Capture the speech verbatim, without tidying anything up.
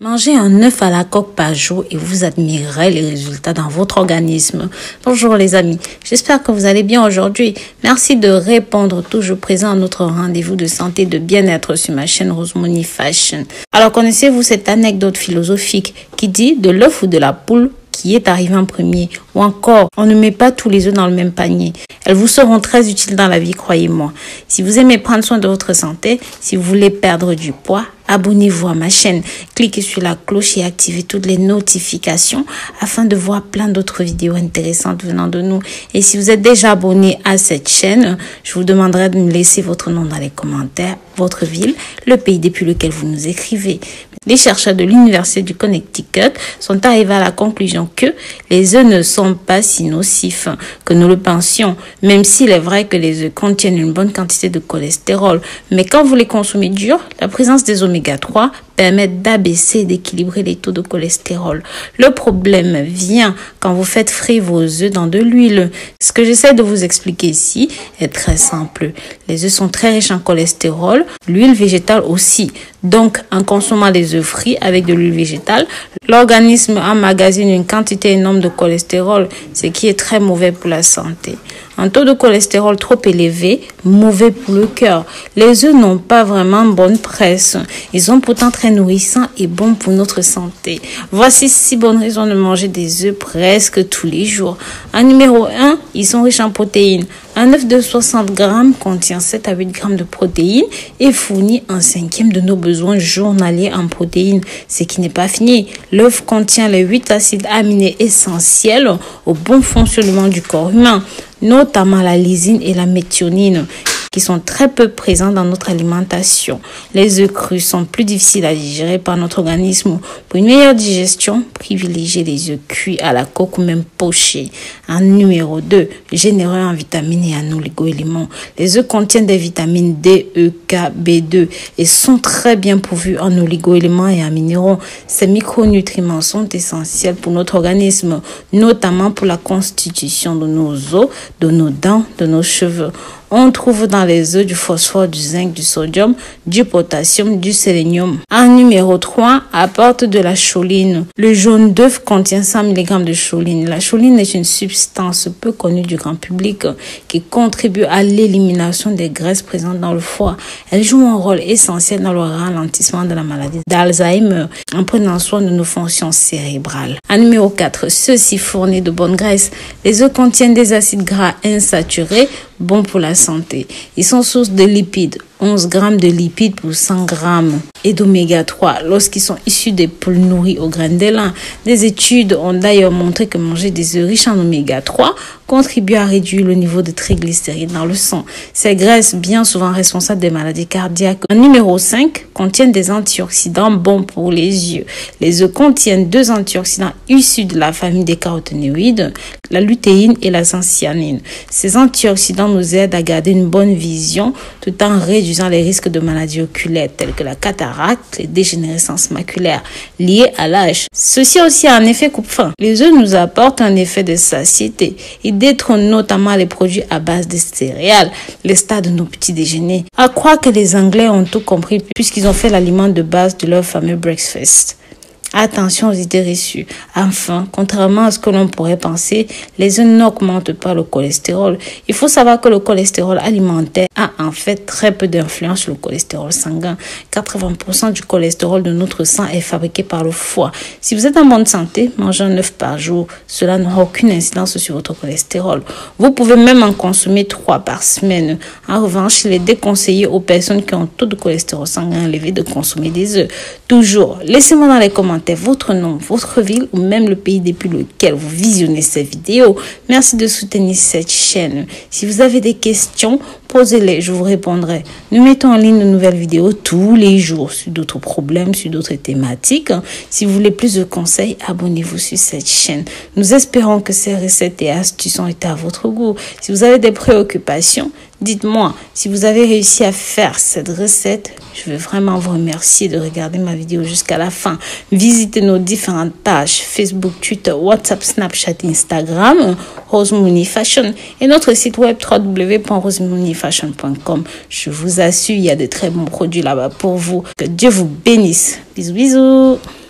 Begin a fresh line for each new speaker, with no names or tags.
Mangez un œuf à la coque par jour et vous admirerez les résultats dans votre organisme. Bonjour les amis, j'espère que vous allez bien aujourd'hui. Merci de répondre toujours présent à notre rendez-vous de santé et de bien-être sur ma chaîne Rose Money Fashion. Alors connaissez-vous cette anecdote philosophique qui dit de l'œuf ou de la poule qui est arrivé en premier, ou encore on ne met pas tous les œufs dans le même panier. Elles vous seront très utiles dans la vie, croyez-moi. Si vous aimez prendre soin de votre santé, si vous voulez perdre du poids, abonnez-vous à ma chaîne, cliquez sur la cloche et activez toutes les notifications afin de voir plein d'autres vidéos intéressantes venant de nous. Et si vous êtes déjà abonné à cette chaîne, je vous demanderai de me laisser votre nom dans les commentaires, votre ville, le pays depuis lequel vous nous écrivez. Les chercheurs de l'Université du Connecticut sont arrivés à la conclusion que les œufs ne sont pas si nocifs que nous le pensions, même s'il est vrai que les œufs contiennent une bonne quantité de cholestérol. Mais quand vous les consommez durs, la présence des oméga trois permet d'abaisser et d'équilibrer les taux de cholestérol. Le problème vient quand vous faites frire vos œufs dans de l'huile. Ce que j'essaie de vous expliquer ici est très simple. Les œufs sont très riches en cholestérol, l'huile végétale aussi. Donc, en consommant les œufs frits avec de l'huile végétale, l'organisme emmagasine une quantité énorme de cholestérol, ce qui est très mauvais pour la santé. Un taux de cholestérol trop élevé, mauvais pour le cœur. Les œufs n'ont pas vraiment bonne presse. Ils sont pourtant très nourrissants et bons pour notre santé. Voici six bonnes raisons de manger des œufs presque tous les jours. En numéro un, ils sont riches en protéines. Un œuf de soixante grammes contient sept à huit grammes de protéines et fournit un cinquième de nos besoins journaliers en protéines. Ce qui n'est pas fini. L'œuf contient les huit acides aminés essentiels au bon fonctionnement du corps humain, notamment la lysine et la méthionine, qui sont très peu présents dans notre alimentation. Les œufs crus sont plus difficiles à digérer par notre organisme. Pour une meilleure digestion, privilégiez les œufs cuits à la coque ou même pochés. En numéro deux, généreux en vitamines et en oligo-éléments. Les œufs contiennent des vitamines D, E, K, B deux et sont très bien pourvus en oligo-éléments et en minéraux. Ces micronutriments sont essentiels pour notre organisme, notamment pour la constitution de nos os, de nos dents, de nos cheveux. On trouve dans les œufs du phosphore, du zinc, du sodium, du potassium, du sélénium. En numéro trois, apporte de la choline. Le jaune d'œuf contient cent milligrammes de choline. La choline est une substance peu connue du grand public qui contribue à l'élimination des graisses présentes dans le foie. Elle joue un rôle essentiel dans le ralentissement de la maladie d'Alzheimer en prenant soin de nos fonctions cérébrales. En numéro quatre, ceux-ci fournissent de bonnes graisses. Les œufs contiennent des acides gras insaturés, bons pour la santé. Ils sont source de lipides, onze grammes de lipides pour cent grammes, et d'oméga trois lorsqu'ils sont issus des poules nourries aux graines de lin. Des études ont d'ailleurs montré que manger des œufs riches en oméga trois contribue à réduire le niveau de triglycérides dans le sang. Ces graisses, bien souvent responsables des maladies cardiaques. En numéro cinq, contiennent des antioxydants bons pour les yeux. Les œufs contiennent deux antioxydants issus de la famille des caroténoïdes, la lutéine et la xanthine. Ces antioxydants nous aident à garder une bonne vision tout en réduisant les risques de maladies oculaires telles que la cataracte, les dégénérescences maculaires liées à l'âge. Ceci aussi a un effet coupe-faim. Les œufs nous apportent un effet de satiété. Ils détrônent notamment les produits à base de céréales, les stades de nos petits déjeuners. À croire que les Anglais ont tout compris puisqu'ils ont fait l'aliment de base de leur fameux breakfast. Attention aux idées reçues. Enfin, contrairement à ce que l'on pourrait penser, les œufs n'augmentent pas le cholestérol. Il faut savoir que le cholestérol alimentaire a en fait très peu d'influence sur le cholestérol sanguin. quatre-vingts pour cent du cholestérol de notre sang est fabriqué par le foie. Si vous êtes en bonne santé, mangez un œuf par jour. Cela n'aura aucune incidence sur votre cholestérol. Vous pouvez même en consommer trois par semaine. En revanche, il est déconseillé aux personnes qui ont un taux de cholestérol sanguin élevé de consommer des œufs. Toujours, laissez-moi dans les commentaires votre nom, votre ville ou même le pays depuis lequel vous visionnez ces vidéos. Merci de soutenir cette chaîne. Si vous avez des questions, posez-les, je vous répondrai. Nous mettons en ligne de nouvelles vidéos tous les jours sur d'autres problèmes, sur d'autres thématiques. Si vous voulez plus de conseils, abonnez-vous sur cette chaîne. Nous espérons que ces recettes et astuces ont été à votre goût. Si vous avez des préoccupations, dites-moi. Si vous avez réussi à faire cette recette, je veux vraiment vous remercier de regarder ma vidéo jusqu'à la fin. Visitez nos différentes pages Facebook, Twitter, WhatsApp, Snapchat, Instagram, Rose Money Fashion et notre site web w w w point rose money fashion point com. Je vous assure, il y a de très bons produits là-bas pour vous. Que Dieu vous bénisse. Bisous, bisous.